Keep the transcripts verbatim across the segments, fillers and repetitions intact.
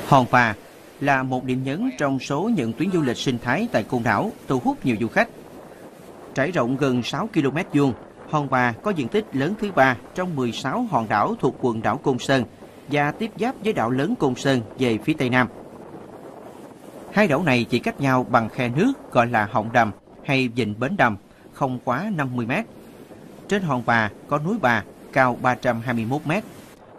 Hòn Bà là một điểm nhấn trong số những tuyến du lịch sinh thái tại Côn Đảo, thu hút nhiều du khách. Trải rộng gần sáu ki lô mét vuông, Hòn Bà có diện tích lớn thứ ba trong mười sáu hòn đảo thuộc quần đảo Côn Sơn và tiếp giáp với đảo lớn Côn Sơn về phía tây nam. Hai đảo này chỉ cách nhau bằng khe nước gọi là Họng Đầm hay Vịnh Bến Đầm, không quá năm mươi mét. Trên Hòn Bà có núi Bà cao ba trăm hai mươi mốt mét.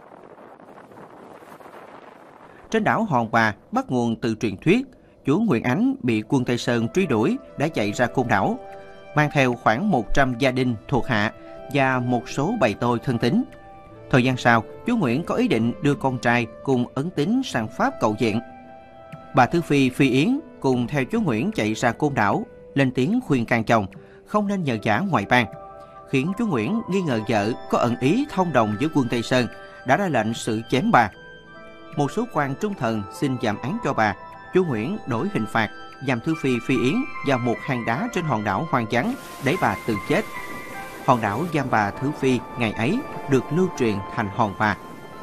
Trên đảo Hòn Bà bắt nguồn từ truyền thuyết, chúa Nguyễn Ánh bị quân Tây Sơn truy đuổi đã chạy ra Côn Đảo, mang theo khoảng một trăm gia đình thuộc hạ và một số bầy tôi thân tín. Thời gian sau, chúa Nguyễn có ý định đưa con trai cùng ấn tín sang Pháp cầu viện. Bà Thứ Phi Phi Yến cùng theo chúa Nguyễn chạy ra Côn Đảo, lên tiếng khuyên can chồng không nên nhờ vả ngoại bang, khiến chúa Nguyễn nghi ngờ vợ có ẩn ý thông đồng với quân Tây Sơn, đã ra lệnh xử chém bà. Một số quan trung thần xin giảm án cho bà, chúa Nguyễn đổi hình phạt, giam Thứ Phi Phi Yến vào một hang đá trên hòn đảo hoang vắng để bà tự chết. Hòn đảo giam bà Thứ Phi ngày ấy được lưu truyền thành Hòn Bà.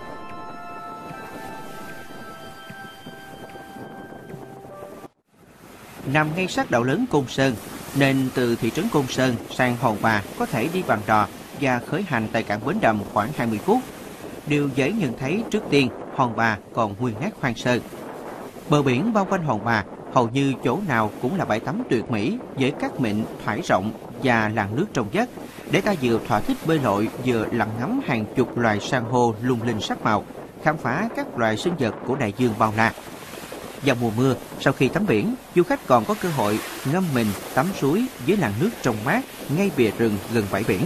Nằm ngay sát đảo lớn Côn Sơn, nên từ thị trấn Côn Sơn sang Hòn Bà có thể đi bằng đò và khởi hành tại cảng Bến Đầm khoảng hai mươi phút. Điều dễ nhận thấy trước tiên, Hòn Bà còn nguyên nát hoang sơ. Bờ biển bao quanh Hòn Bà hầu như chỗ nào cũng là bãi tắm tuyệt mỹ với cát mịn, thoải rộng và làn nước trong vắt, để ta vừa thỏa thích bơi lội vừa lặn ngắm hàng chục loài san hô lung linh sắc màu, khám phá các loài sinh vật của đại dương bao la. Vào mùa mưa, sau khi tắm biển, du khách còn có cơ hội ngâm mình tắm suối dưới làn nước trong mát ngay bìa rừng gần bãi biển.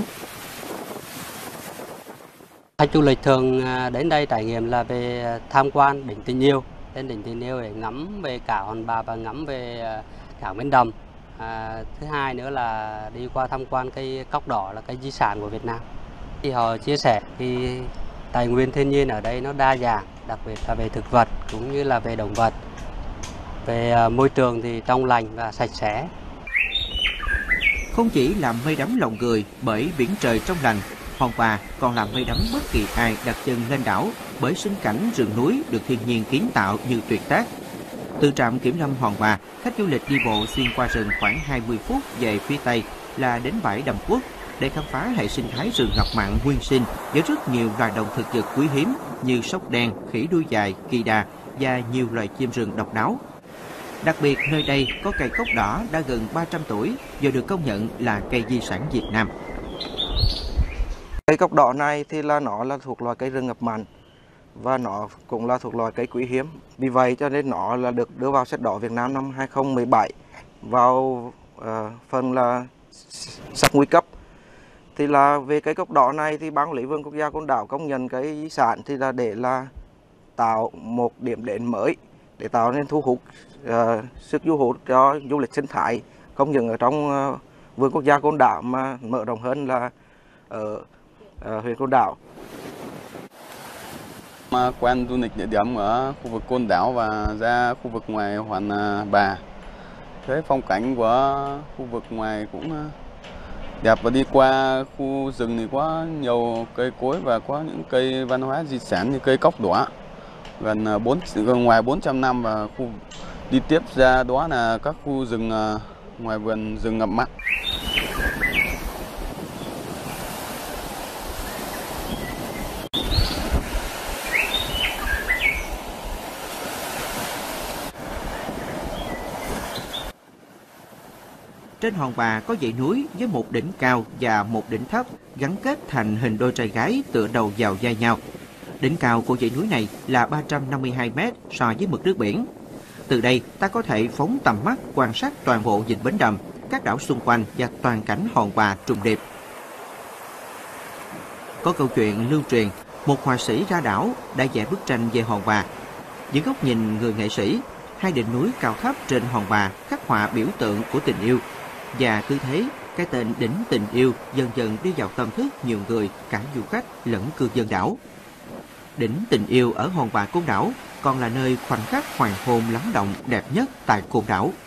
Khách du lịch thường đến đây trải nghiệm là về tham quan đỉnh Tình Yêu, đến đỉnh Tình Yêu để ngắm về cả Hòn Bà và ngắm về cảng Bến Đầm. À, thứ hai nữa là đi qua tham quan cây cóc đỏ là cây di sản của Việt Nam. Thì họ chia sẻ thì tài nguyên thiên nhiên ở đây nó đa dạng, đặc biệt là về thực vật cũng như là về động vật. Về môi trường thì trong lành và sạch sẽ. Không chỉ làm mê đắm lòng người bởi biển trời trong lành, Hòn Bà còn làm mê đắm bất kỳ ai đặt chân lên đảo bởi sinh cảnh rừng núi được thiên nhiên kiến tạo như tuyệt tác. Từ trạm kiểm lâm Hòn Bà, khách du lịch đi bộ xuyên qua rừng khoảng hai mươi phút về phía tây là đến bãi Đầm Quốc để khám phá hệ sinh thái rừng ngập mặn nguyên sinh với rất nhiều loài động thực vật quý hiếm như sóc đen, khỉ đuôi dài, kỳ đà và nhiều loài chim rừng độc đáo. Đặc biệt, nơi đây có cây cóc đỏ đã gần ba trăm tuổi và được công nhận là cây di sản Việt Nam. Cây cóc đỏ này thì là nó là thuộc loài cây rừng ngập mặn và nó cũng là thuộc loài cây quý hiếm. Vì vậy cho nên nó là được đưa vào sách đỏ Việt Nam năm hai không một bảy vào uh, phần là sách nguy cấp. Thì là về cây cóc đỏ này thì Ban Quản lý Vườn Quốc gia Côn Đảo công nhận cái di sản thì là để là tạo một điểm đến mới để tạo nên thu hút uh, sức du hút cho du lịch sinh thái không những ở trong uh, Vườn Quốc gia Côn Đảo mà mở rộng hơn là ở uh, huyện Côn Đảo. Mà quen du lịch địa điểm ở khu vực Côn Đảo và ra khu vực ngoài Hòn Bà. Thế phong cảnh của khu vực ngoài cũng đẹp, và đi qua khu rừng thì có nhiều cây cối và có những cây văn hóa di sản như cây cóc đỏ gần bốn ngoài bốn trăm năm, và khu đi tiếp ra đó là các khu rừng ngoài vườn rừng ngập mặn. Trên Hòn Bà có dãy núi với một đỉnh cao và một đỉnh thấp gắn kết thành hình đôi trai gái tựa đầu vào vai nhau. Đỉnh cao của dãy núi này là ba trăm năm mươi hai mét so với mực nước biển. Từ đây ta có thể phóng tầm mắt quan sát toàn bộ vịnh Bến Đầm, các đảo xung quanh và toàn cảnh Hòn Bà trùng điệp. Có câu chuyện lưu truyền, một họa sĩ ra đảo đã vẽ bức tranh về Hòn Bà. Dưới góc nhìn người nghệ sĩ, hai đỉnh núi cao thấp trên Hòn Bà khắc họa biểu tượng của tình yêu. Và cứ thế, cái tên đỉnh Tình Yêu dần dần đi vào tâm thức nhiều người, cả du khách lẫn cư dân đảo. Đỉnh Tình Yêu ở Hòn Bà Côn Đảo còn là nơi khoảnh khắc hoàng hôn lắng động đẹp nhất tại Côn Đảo.